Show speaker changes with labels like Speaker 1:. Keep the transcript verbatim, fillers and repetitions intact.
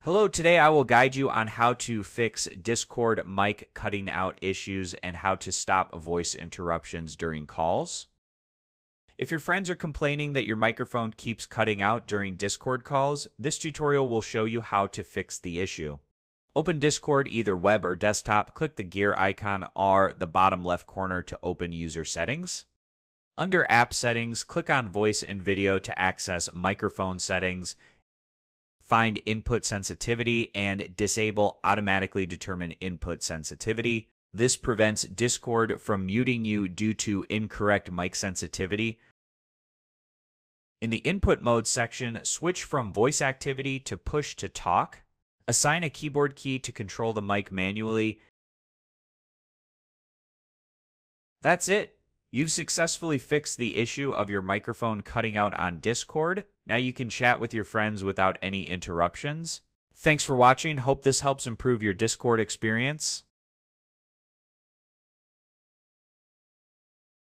Speaker 1: Hello, today I will guide you on how to fix Discord mic cutting out issues and how to stop voice interruptions during calls. If your friends are complaining that your microphone keeps cutting out during Discord calls, this tutorial will show you how to fix the issue. Open Discord either web or desktop, click the gear icon or the bottom left corner to open user settings. Under app settings, click on voice and video to access microphone settings. Find input sensitivity and disable automatically determine input sensitivity. This prevents Discord from muting you due to incorrect mic sensitivity. In the input mode section, switch from voice activity to push to talk. Assign a keyboard key to control the mic manually. That's it. You've successfully fixed the issue of your microphone cutting out on Discord. Now you can chat with your friends without any interruptions. Thanks for watching. Hope this helps improve your Discord experience.